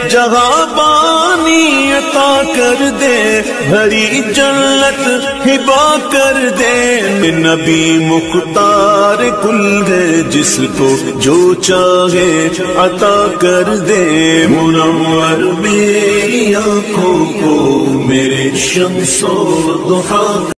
जहाँ पानी अता कर दे, भरी जन्नत हिबा कर दे। नबी मुख्तार कुल है, जिसको जो चाहे अता कर दे। मुनव्वर मेरी आँखों को मेरे शम्सो दुहा